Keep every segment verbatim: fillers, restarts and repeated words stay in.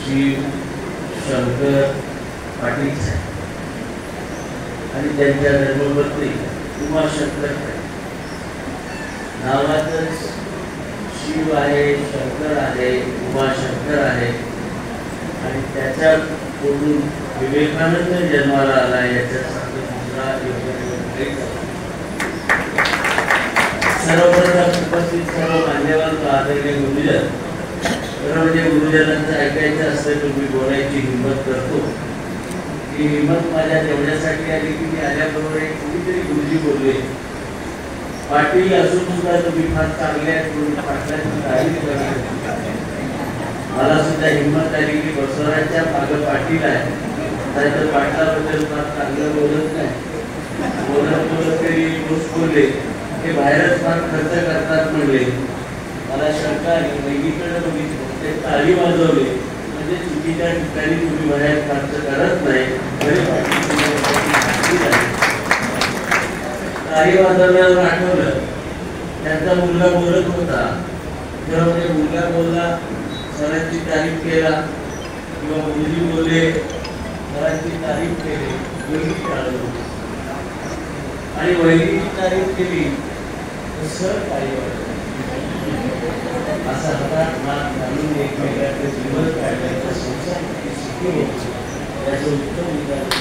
शिव शंकर पाटील आणि त्यांच्या धर्मपत्नी उमाशंकर नावातच शिव आहे, शंकर आहे, उमाशंकर आहे आणि त्याच्या पोटून विवेकानंद जन्माला आला याच्यासारखं दुसरा योग्य सर्वप्रथम उपस्थित सर्व मान्यवर आदरणीय गुरुजन, खरं म्हणजे गुरुजनांचं ऐकायचं असतं तर मी बोलायची हिंमत करतो. ही हिंमत माझ्या तेवढ्यासाठी आली की मी आल्याबरोबर एक कुणीतरी गुरुजी बोलले, पाटील असून सुद्धा तुम्ही फार चांगले आहेत म्हणून पाटलांची तारीफ केली. मला सुद्धा हिंमत आली की बसवरांच्या मागं पाटील आहे, तर पाटलाबद्दल फार चांगलं बोलत नाही, बोलत बोलत तरी गोष्ट बोलले ते बाहेरच फार खर्च करतात म्हणले. मला शंका आली, वैगीकडे बघितलं ते ताली वाजवले म्हणजे चुकीच्या ठिकाणी तुम्ही बाहेर खर्च करत नाही. ताली वाजवल्यावर आठवलं त्यांचा मुलगा बोलत होता, तेव्हा म्हणजे मुलगा बोलला, सरांची तारीफ केला किंवा मुलगी बोलले, सरांची तारीफ केली, मुलगी टाळली आणि वैदिकची तारीफ केली तर सर ताली वाजवली. असा हातात नाक घालून एकमेकांचे जीवन काढण्याचा संसार किती सुखी होतो त्याचं उत्तम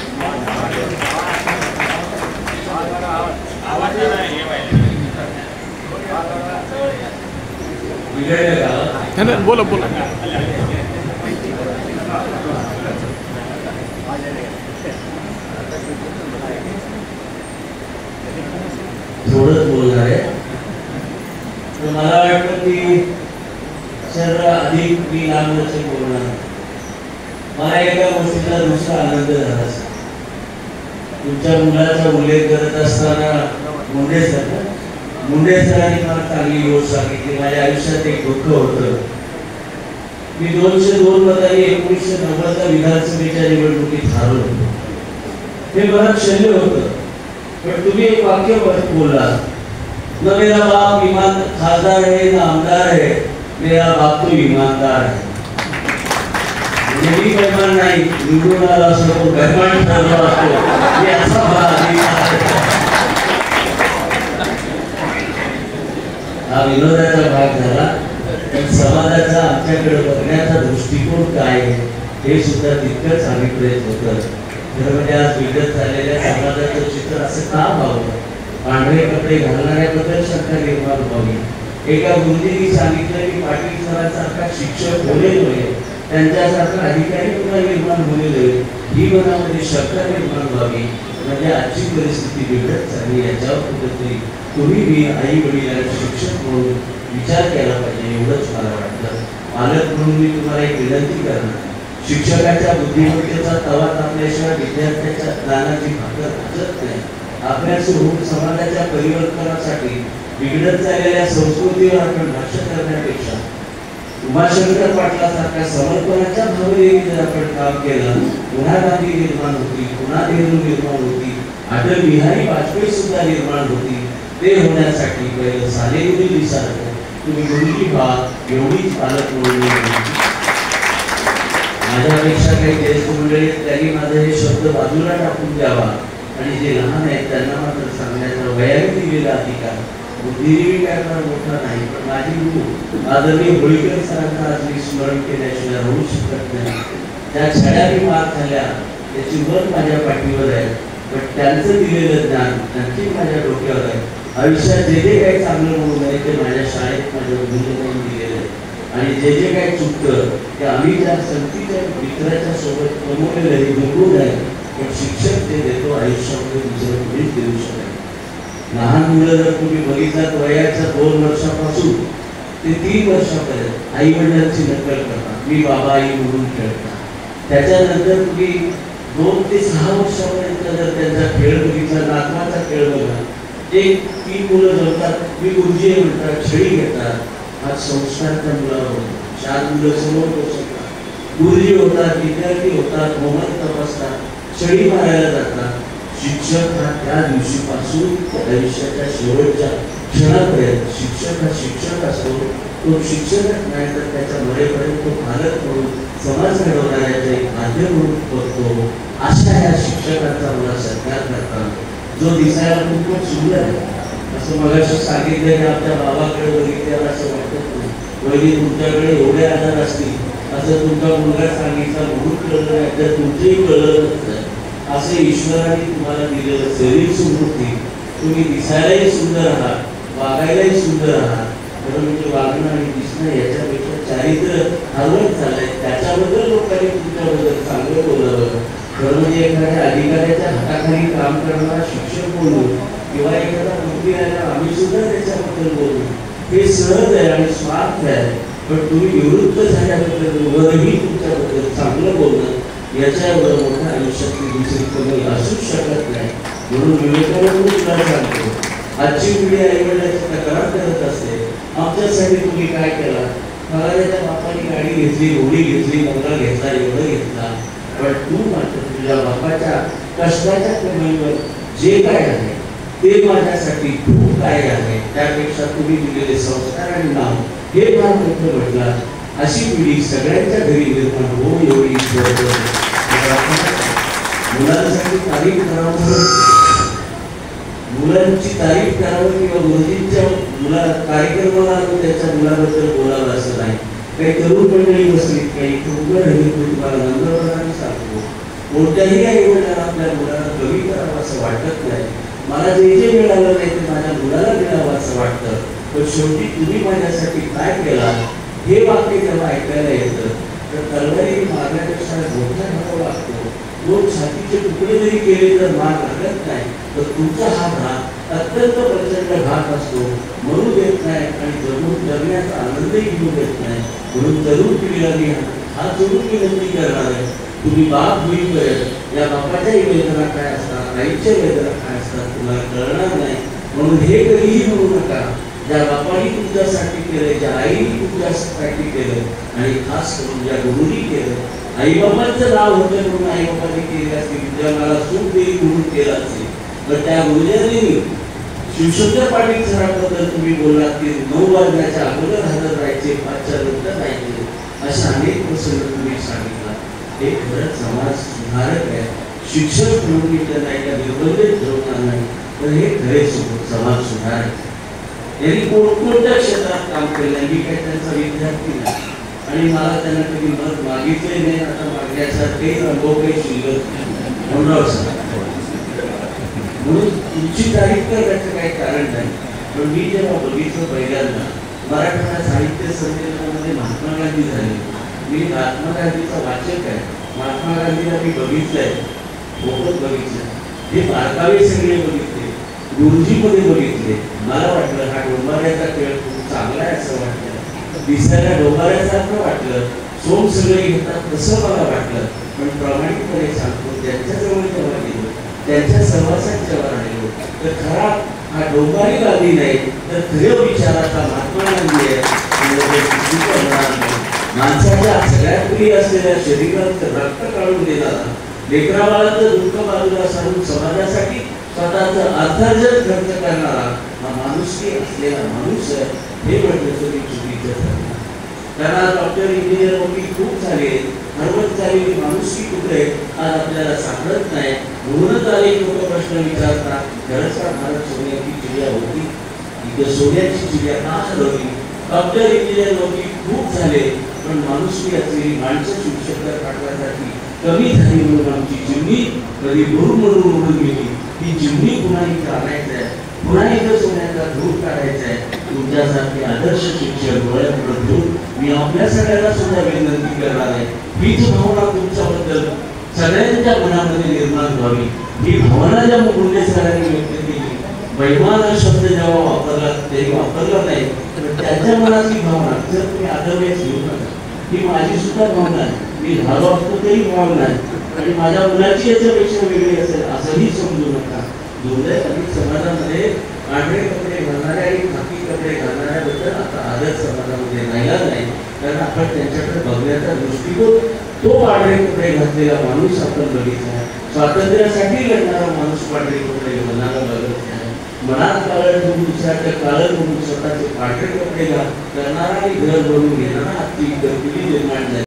उदाहरण बोला बोला थोडंच बोलणार आहे. तर मला वाटतं की सर्व अधिक मी लांबच बोलणार. मला एका गोष्टीचा दुसरा आनंद झाला. तुमच्या मुलाचा उल्लेख करत असताना मुंडे सर मुंडे सरांनी मला चांगली गोष्ट सांगितली. माझ्या आयुष्यात एक दुःख होतं. मी दोनशे दोन मतांनी एकोणीसशे नव्वदच्या विधानसभेच्या निवडणुकीत हारलो. हे बरंच शल्य होतं, पण तुम्ही एक वाक्य बोलला, न मेरा बाप ईमान खासदार है ना आमदार है, मेरा बाप तो ईमानदार है. मी बेमान नाही, निवडून आला असतो बेमान ठरलो असतो याचा मला अधिकार. हा विनोदाचा भाग झाला, पण समाजाचा आमच्याकडे बघण्याचा दृष्टिकोन काय आहे हे सुद्धा तितकंच अभिप्रेत होतं. खरं म्हणजे आज विकत झालेल्या समाजाचं चित्र असं का व्हावं, पांढरे कपडे घालणाऱ्याबद्दल शंका निर्माण व्हावी. एका गुरुजींनी सांगितलं की पाटील सरांसारखा शिक्षक होणे नव्हे, त्यांच्यासारखा अधिकारी पुन्हा निर्माण होणे नव्हे, ही मनामध्ये शंका निर्माण व्हावी. म्हणजे आजची परिस्थिती बिघडत चालली, याच्यावर कुठेतरी तुम्ही मी आई वडील आणि शिक्षक म्हणून विचार केला पाहिजे एवढंच मला वाटतं. पालक म्हणून मी तुम्हाला एक विनंती करणार, शिक्षकाच्या बुद्धिमत्तेचा तवा तापल्याशिवाय विद्यार्थ्यांच्या ज्ञानाची भाकर भाजत नाही. अभ्यास होऊन समाजाच्या परिवर्तनासाठी बिघडत चाललेल्या संस्कृतीवर आपण भाष्य करण्यापेक्षा उमाशंकर पाटलासारख्या समर्पणाच्या भावनेने जर आपण काम केलं, पुन्हा गांधी निर्माण होती, पुन्हा नेहरू निर्माण होती, अटल बिहारी वाजपेयी सुद्धा निर्माण होती. ते होण्यासाठी पहिलं सालेगुडी सारखं तुम्ही मुलगी व्हा एवढीच पालक म्हणून. माझ्यापेक्षा काही ज्येष्ठ मंडळी त्यांनी माझे हे शब्द बाजूला टाकून द्यावा आणि जे लहान आहेत त्यांना मात्र सांगण्याचा वयाने दिलेला अधिकार. बुद्धिजीवी काय फार मोठा नाही, पण माझी गुरु आदरणीय होळीकर सरांना आज मी स्मरण केल्याशिवाय राहू शकत नाही. त्या छड्या मी मार झाल्या त्याची वर माझ्या पाठीवर आहे, पण त्यांचं दिलेलं ज्ञान नक्की माझ्या डोक्यावर आहे. आयुष्यात जे जे काही चांगलं म्हणून आहे ते माझ्या शाळेत माझ्या गुरुजनांनी दिलेलं आहे आणि जे जे काही चुकतं ते आम्ही ज्या संगतीच्या मित्राच्या सोबत कमवलेलं हे दुर्गुण आहे, पण शिक्षक जे देतो आयुष्यामध्ये दुसरं कोणीच देऊ शकत. लहान मुलं जर तुम्ही बघितलात वयाच्या दोन वर्षापासून ते तीन वर्षापर्यंत आई वडिलांची नकल करतात, मी बाबा आई म्हणून खेळतात. त्याच्यानंतर तुम्ही दोन ते सहा वर्षापर्यंत जर त्यांचा खेळ बघितला, नातवाचा खेळ बघा, एक तीन मुलं जमतात, मी गुरुजी म्हणतात, छडी घेतात. हा संस्कार त्या मुलावर होतो. चार मुलं समोर बसतात, गुरुजी होतात, विद्यार्थी होतात, मोबाईल तपासतात, छडी मारायला जातात. शिक्षक हा त्या दिवशीपासून आयुष्याच्या शेवटच्या क्षणापर्यंत शिक्षक हा शिक्षक असतो, तो शिक्षकच नाही तर त्याच्या मरेपर्यंत तो पालक म्हणून समाज घडवणाऱ्याचा एक माध्यम म्हणून बघतो. अशा या शिक्षकांचा मला सत्कार करताना जो दिसायला खूपच सुंदर आहे, असं मगाशी सांगितलं की आपल्या बाबाकडे बघितल्यावर असं वाटत नाही, वहिनी तुमच्याकडे एवढे आधार असतील असं तुमचा मुलगा सांगितला म्हणून कळलं नाही तर तुमचंही कळलं नसतं. असं ईश्वराने तुम्हाला दिलेलं शरीर समृद्धी, तुम्ही दिसायलाही सुंदर आहात, वागायलाही सुंदर आहात, खरं म्हणजे वागणं आणि दिसणं याच्यापेक्षा चारित्र्य हरवत चाललंय. त्याच्याबद्दल लोकांनी तुमच्याबद्दल चांगलं बोलावं. खरं म्हणजे एखाद्या अधिकाऱ्याच्या हाताखाली काम करणारा शिक्षक बोलू किंवा एखादा मंत्री आल्यावर आम्ही सुद्धा त्याच्याबद्दल बोलू, हे सहज आहे आणि स्वार्थ आहे. पण तुम्ही निवृत्त झाल्याबद्दल वरही तुमच्याबद्दल चांगलं बोलणं याच्या एवढं मोठं आयुष्यातली दुसरी कमी असूच शकत नाही. म्हणून विवेकानंद तुला सांगतो, आजची पिढी आईवडिलांची तक्रार करत असते, आमच्यासाठी तुम्ही काय केला? मला त्याच्या बापाने गाडी घेतली, घोडी घेतली, बंगला घेतला, एवढं घेतला, पण तू मात्र तुझ्या बापाच्या कष्टाच्या कमाईवर जे काय आहे ते माझ्यासाठी खूप काय आहे, त्यापेक्षा तुम्ही दिलेले संस्कार आणि नाव हे फार मोठं म्हटलं. अशी पिढी सगळ्यांच्या घरी निर्माण हो एवढी मुलांसाठी तारीफ करावं, मुलांची तारीफ करावं किंवा गुरुजींच्या मुला कार्यक्रमाला आलो त्याच्या मुलाबद्दल बोलावं असं नाही. काही तरुण मंडळी बसली, काही उघड राहिली, तुम्हाला नंदवरांनी सांगतो, कोणत्याही आईवडिलांना आपल्या मुलाला कमी करावं असं वाटत नाही. मला जे जे मिळालं नाही ते माझ्या मुलाला मिळावं असं वाटतं. पण शेवटी तुम्ही माझ्यासाठी काय केला हे वाक्य जेव्हा ऐकायला येतं तर तलवारी मारण्यापेक्षा मोठा भाव लागतो. दोन छातीचे तुकडे जरी केले तर मार लागत नाही, तर तुमचा हा घात अत्यंत प्रचंड घात असतो, म्हणून देत नाही आणि जगून जगण्याचा आनंदही घेऊन देत नाही. म्हणून तरुण पिढीला मी हा जोडून विनंती करणार आहे, तुम्ही बाप होईपर्यंत या बापाच्याही वेदना काय असतात, आईच्या वेदना काय असतात तुम्हाला कळणार नाही. म्हणून हे कधीही म्हणू नका ज्या बापाने तुमच्यासाठी केलं, ज्या आईने तुमच्यासाठी केलं आणि खास करून ज्या गुरुनी केलं. आई बाबांचं नाव होतं म्हणून आई बाबांनी केले असतील, उद्या मला सुख देईल म्हणून केलं असेल, तर त्या गुरुजनांनी शिवशंकर पाटील सरांबद्दल तुम्ही बोललात की नऊ वाजण्याच्या अगोदर हजर राहायचे, पाचच्या नंतर राहायचे, अशा अनेक प्रसंग तुम्ही सांगितला. हे खरंच समाज सुधारक आहे. शिक्षक म्हणून मी त्यांना एका निर्बंधित ठरवणार नाही, तर हे खरे समाज सुधारक. यांनी कोणकोणत्या क्षेत्रात काम केलं, मी काही त्यांचा विद्यार्थी नाही आणि मला त्यांना कधी मत मागितले नाही, आता मागण्यासारखे अनुभव काही शिल्लक म्हणून म्हणून तुमची तारीफ करण्याचं काही कारण नाही. पण मी जेव्हा बघितलं पहिल्यांदा मराठवाडा साहित्य संमेलनामध्ये महात्मा गांधी झाले, मी महात्मा गांधीचा वाचक आहे, महात्मा गांधीला मी बघितलंय, फोटोच बघितलं, हे बारकावे सगळे बघितले, गुरुजीमध्ये बघितले. मला वाटलं हा डोंबाऱ्याचा खेळ खूप चांगला आहे असं वाटलं, दिसायला डोंबाऱ्यासारखं वाटलं, सोम सगळे घेतात तसं मला वाटलं. पण प्रामाणिकपणे सांगतो, त्यांच्याजवळ जेव्हा गेलो, त्यांच्या सहवासात जेव्हा राहिलो, तर खरा हा डोंबारी गांधी नाही तर खऱ्या विचाराचा महात्मा गांधी आहे. माणसाच्या सगळ्यात प्रिय असलेल्या शरीरात रक्त काढून देणारा, लेकराबाळाचं दुःख बाजूला सारून समाजासाठी स्वतःचं अर्थार्जन खर्च करणारा हा माणुसकी असलेला माणूस आहे, हे म्हटलं तरी चुकीचं ठरलं. कारण आज डॉक्टर इंजिनियर वकील खूप झाले, हरवत झालेली माणुसकी कुठे आज आपल्याला सापडत नाही. म्हणूनच अनेक लोक प्रश्न विचारतात, खरंच का भारत सोन्याची चिडिया होती, इथे सोन्याची चिडिया का हरवली? डॉक्टर इंजिनियर वकील खूप झाले, पण माणुसकी असलेली माणसं शिक्षक काढण्यासाठी कमी झाली म्हणून आमची चिमणी कधी भूर म्हणून उडून गेली. ही चिमणी पुन्हा इथं आणायचं आहे, पुन्हा इथं सोन्याचा धूर काढायचा आहे. तुमच्यासारखे आदर्श शिक्षक डोळ्यापुढे घेऊन मी आपल्या सगळ्यांना सुद्धा विनंती करणार आहे, हीच भावना तुमच्याबद्दल सगळ्यांच्या मनामध्ये निर्माण व्हावी. ही भावना ज्या मुंडे सरांनी व्यक्त केली, बैमान शब्द जेव्हा वापरला तेही वापरला नाही, तर त्यांच्या मनातली भावना जर तुम्ही आदरवेस घेऊ नका. ही माझी सुद्धा भावना आहे, मी झालो असतो तरी भावना आहे आणि माझ्या मुलाची याच्यापेक्षा वेगळी असेल असंही समजू नका. दुर्दैव अधिक समाजामध्ये पांढरे कपडे घालणाऱ्या आणि खाकी कपडे घालणाऱ्याबद्दल आता आदर समाजामध्ये राहिला नाही, कारण आपण त्यांच्याकडे बघण्याचा दृष्टिकोन तो पांढरे कपडे घातलेला माणूस आपण बघितला, स्वातंत्र्यासाठी लढणारा माणूस पांढरे कपडे घालणारा बघत नाही. मनात काळं ठेवून दुसऱ्याच्या काळं करून स्वतःचे पाठे कपडे घाल करणारा आणि घर बनवून घेणारा आजची गतिविधी निर्माण झाली.